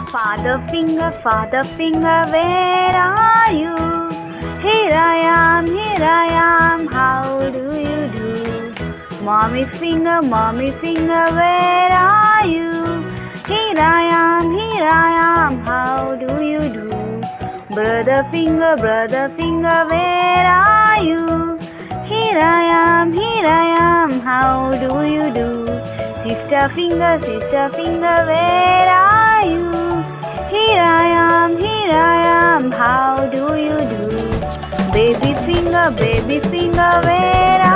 Father finger, where are you? Here I am, how do you do? Mommy finger, where are you? Here I am, how do you do? Brother finger, where are you? Here I am, how do you do? Sister finger, where are you? Here I am, how do you do? Baby finger, where are you?